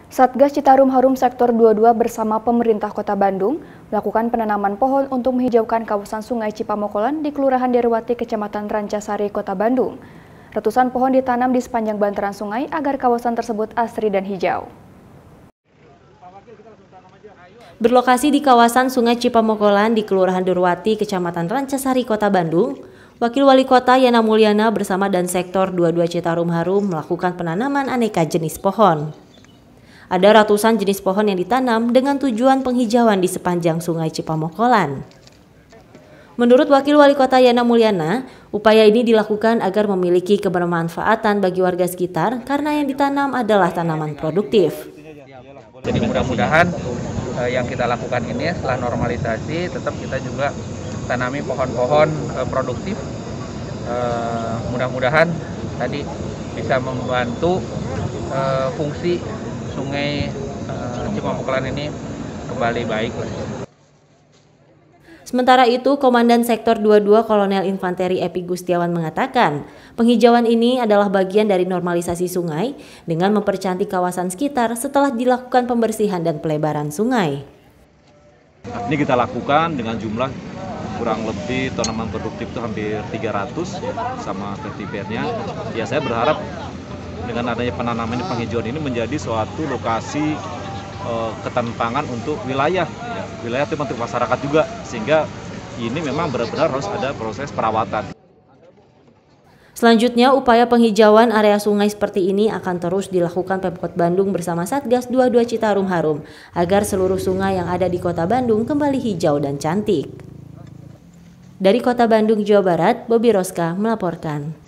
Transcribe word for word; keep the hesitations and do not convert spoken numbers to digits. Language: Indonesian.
Satgas Citarum Harum Sektor dua puluh dua bersama pemerintah Kota Bandung melakukan penanaman pohon untuk menghijaukan kawasan Sungai Cipamokolan di Kelurahan Derwati, Kecamatan Rancasari, Kota Bandung. Ratusan pohon ditanam di sepanjang bantaran sungai agar kawasan tersebut asri dan hijau. Berlokasi di kawasan Sungai Cipamokolan di Kelurahan Derwati, Kecamatan Rancasari, Kota Bandung, Wakil Wali Kota Yana Mulyana bersama dan Sektor dua puluh dua Citarum Harum melakukan penanaman aneka jenis pohon. Ada ratusan jenis pohon yang ditanam dengan tujuan penghijauan di sepanjang Sungai Cipamokolan. Menurut Wakil Wali Kota Yana Mulyana, upaya ini dilakukan agar memiliki kebermanfaatan bagi warga sekitar karena yang ditanam adalah tanaman produktif. Jadi mudah-mudahan eh, yang kita lakukan ini setelah normalisasi tetap kita juga tanami pohon-pohon eh, produktif. Eh, mudah-mudahan tadi bisa membantu eh, fungsi Sungai uh, Cipamokolan ini kembali baik. Sementara itu, Komandan Sektor dua puluh dua Kolonel Infanteri Epi Gustiawan mengatakan, penghijauan ini adalah bagian dari normalisasi sungai dengan mempercantik kawasan sekitar setelah dilakukan pembersihan dan pelebaran sungai. Ini kita lakukan dengan jumlah kurang lebih tanaman produktif itu hampir tiga ratus sama vetivernya. Ya, saya berharap dengan adanya penanaman ini, penghijauan ini menjadi suatu lokasi e, ketentangan untuk wilayah, ya, wilayah itu untuk masyarakat juga, sehingga ini memang benar-benar harus ada proses perawatan. Selanjutnya, upaya penghijauan area sungai seperti ini akan terus dilakukan Pemkot Bandung bersama Satgas dua puluh dua Citarum Harum agar seluruh sungai yang ada di Kota Bandung kembali hijau dan cantik. Dari Kota Bandung, Jawa Barat, Bobi Roska melaporkan.